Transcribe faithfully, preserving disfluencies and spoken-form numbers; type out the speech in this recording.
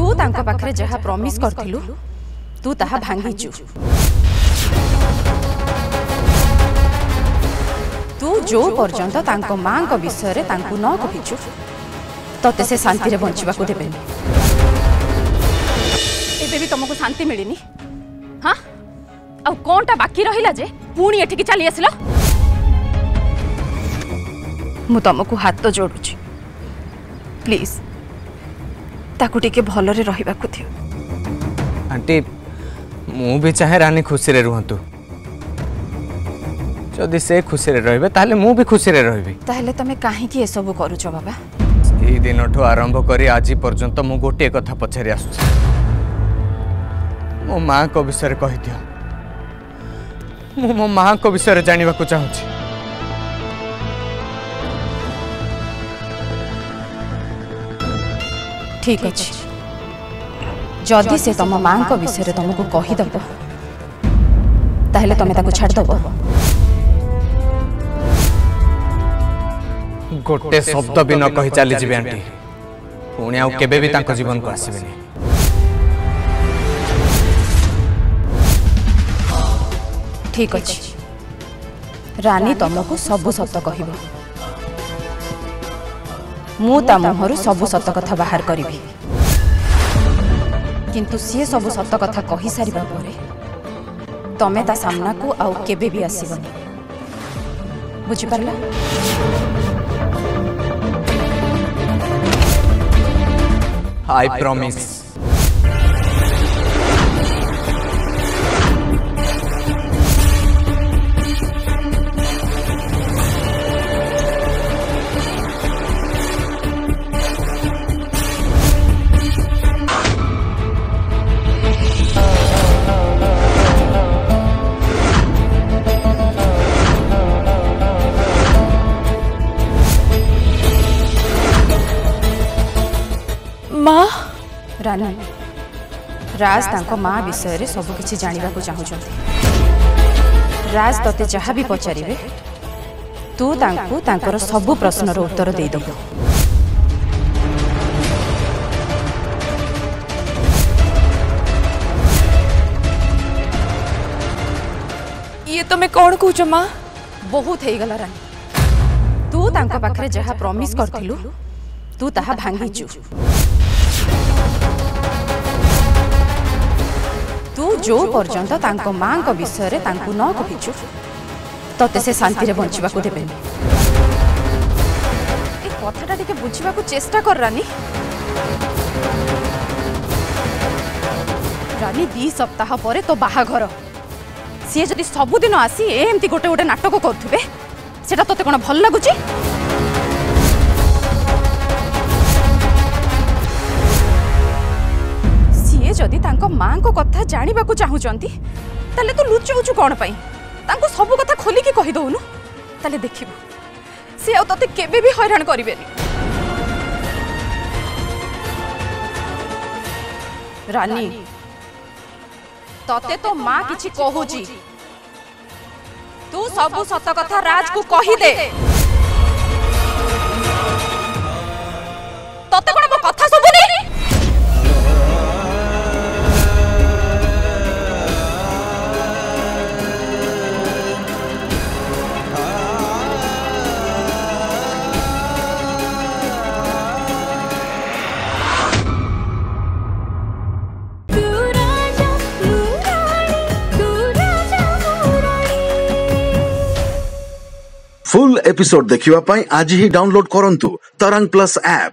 तू तांको पाखरे जहा प्रॉमिस करथिलु तू ताहा भांगीचु। तू जो पर्यंत तांको मां को विषय रे तांको न कहिचु तते से शांति रे बंचिबा को देबेनी। एबे भी तुमको शांति मिलिनी? हां आ कोनटा बाकी रहिला जे पुणी एठी की चली आसिलो? मु तुमको हाथ तो जोड़ुची, प्लीज ताकू टिके भलरे रहिबा को दियो। आंटी मु भी चाहे रानी खुशी रे रुहंतु, जदि से खुशी रे रहबे ताले मु भी खुशी रे रहबी। ताले तमे काहे की ए सब करूछो बाबा? एही दिनठो आरंभ करी आज पर्यंत मु गोटे कथा पछारी आसुछ, मो मां को विषय रे कहि दियो। मु मो मां को विषय रे जानिबा को चाहूची। ठीक अछि, जदि से तम मां को विषय रे तुमको कहि दबो ताहले तमे ताको छाड़ दबो? गोटे शब्द भी न कही चली जीवे आंटी, पुणी आउ केबे भी तांको जीवन को आसीबेनी। ठीक अछि, रानी तुमको सबु सत कहबो, मु ता मुहरु सबु सत कथा बाहर करिबी। किंतु सी सबु सत कथा कहि सारिबा परे तमे ता सामना को आउ केबे भी आसीबनी, बुझि परला? I promise. माँ रानी, राज तांको माँ विषय रे सब किछि जानिबा को चाहुचंती। राज तते जहा भी पचारिबे तू तांको तांकर सब प्रश्न रो उत्तर दे दबो। ये तो मैं कौन कहूच माँ? बहुत हे गला रानी, तू तांको पाखरे जहा प्रॉमिस करथिलु तू ताहा भांगीचु। तू जो पर्यंत तांको मां को विषय रे तांको न कहिचु तते से शांति रे बंचिबा को देबेनी। ए कथाटा टिके बुझिबा को चेष्टा कर रानी। रानी दी सप्ताह परे तो बाहाघर, सी जदि सबुदिन आसी एमती गोटे गोटे नाटक करथुबे सेटा तते कोन भल लागुची? जदि तांको मां को कथा जानिबा को चाहुचंती ताले तू लुचौचु कोन पई? तांको सब कथा खोली के कहि दउनु, ताले देखिबो से आ तते केबे भी हैरान करिवेनी। रानी तते तो मां किछि कहूची, तू सब सत कथा राज को कहि दे। तते कोन मो कथा सुबुनी? फुल एपिसोड देखिवा पाई आज ही डाउनलोड करंतु तरंग प्लस ऐप।